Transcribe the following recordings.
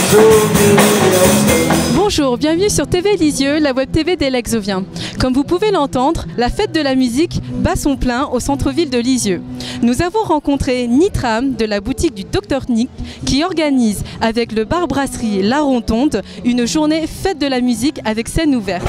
Bonjour, bienvenue sur TV Lisieux, la web TV des Lexoviens. Comme vous pouvez l'entendre, la fête de la musique bat son plein au centre-ville de Lisieux. Nous avons rencontré Nitram de la boutique du Dr Nick qui organise avec le bar-brasserie La Rotonde une journée fête de la musique avec scène ouverte.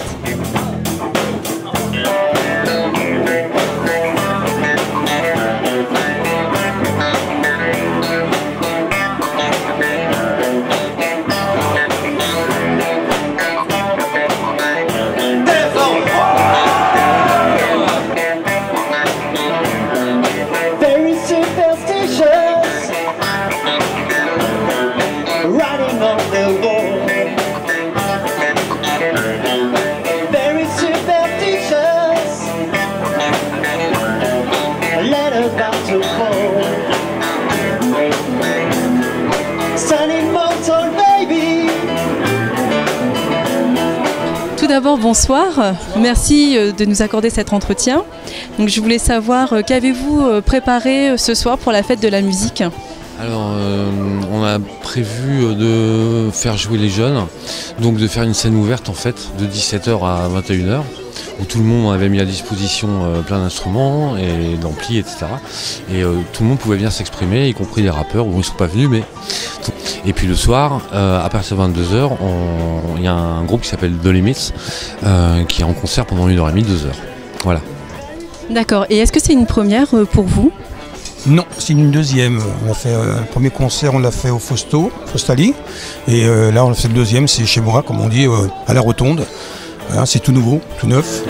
Tout d'abord, bonsoir. Merci de nous accorder cet entretien. Donc, je voulais savoir, qu'avez-vous préparé ce soir pour la fête de la musique ? Alors, on a prévu de faire jouer les jeunes, donc de faire une scène ouverte en fait, de 17h à 21h, où tout le monde avait mis à disposition plein d'instruments et d'amplis, etc. Et tout le monde pouvait bien s'exprimer, y compris les rappeurs, où ils ne sont pas venus, mais... Et puis le soir, à partir de 22h, il y a un groupe qui s'appelle The Limits, qui est en concert pendant 1h30, 2h. Voilà. D'accord. Et est-ce que c'est une première pour vous ? Non, c'est une deuxième. On a fait le premier concert, on l'a fait au Fostali. Et là, on a fait le deuxième, c'est chez moi, comme on dit, à la Rotonde. Voilà, c'est tout nouveau, tout neuf.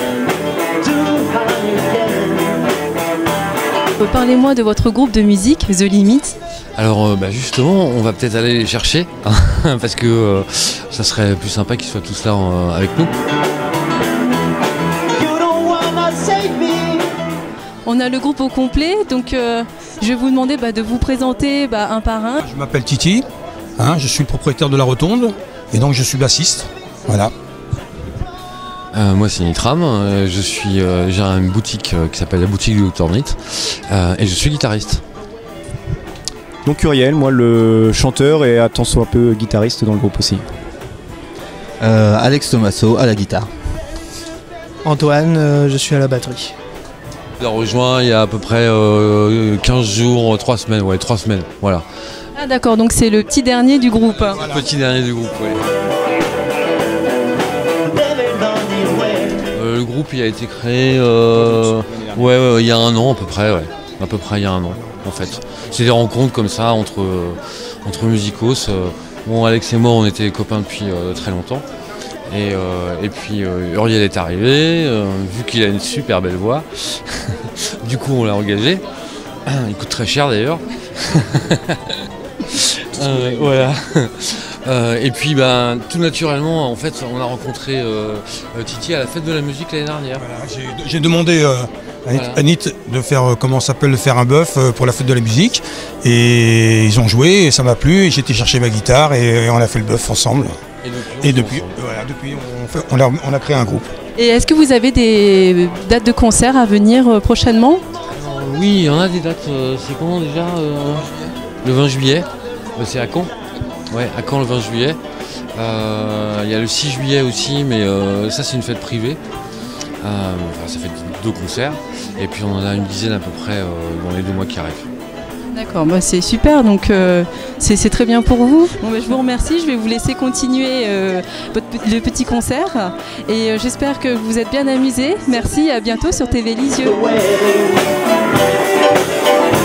Parlez-moi de votre groupe de musique, The Limits. Alors justement, on va peut-être aller les chercher, parce que ça serait plus sympa qu'ils soient tous là avec nous. On a le groupe au complet, donc je vais vous demander de vous présenter un par un. Je m'appelle Titi, je suis le propriétaire de la Rotonde, et donc je suis bassiste. Voilà. Moi c'est Nitram, j'ai une boutique qui s'appelle la boutique du Dr Nit, et je suis guitariste. Donc Uriel, moi le chanteur et attention un peu guitariste dans le groupe aussi. Alex Tomasso à la guitare. Antoine, je suis à la batterie. On a rejoint il y a à peu près 15 jours, 3 semaines, ouais 3 semaines, voilà. Ah d'accord, donc c'est le petit dernier du groupe. Voilà. Le petit dernier du groupe, oui. Le groupe il a été créé il y a un an à peu près, ouais. À peu près il y a un an en fait. C'est des rencontres comme ça entre musicos. Bon, Alex et moi on était copains depuis très longtemps. Et puis Uriel est arrivé, vu qu'il a une super belle voix. Du coup on l'a engagé. Il coûte très cher d'ailleurs. Voilà. Et puis tout naturellement en fait on a rencontré Titi à la fête de la musique l'année dernière. Voilà, j'ai demandé à Nit de faire un bœuf pour la fête de la musique et ils ont joué et ça m'a plu et j'ai été chercher ma guitare et on a fait le bœuf ensemble. Et depuis on a créé un groupe. Et est-ce que vous avez des dates de concert à venir prochainement ? Oui, on a des dates, c'est quand déjà le 20 juillet, c'est à Caen. Ouais, à Caen le 20 juillet. Il y a le 6 juillet aussi, mais ça c'est une fête privée. Ça fait 2 concerts. Et puis on en a une dizaine à peu près dans les 2 mois qui arrivent. D'accord, c'est super, donc c'est très bien pour vous. Bon, je vous remercie, je vais vous laisser continuer le petit concert. Et j'espère que vous êtes bien amusés. Merci, à bientôt sur TV Lisieux.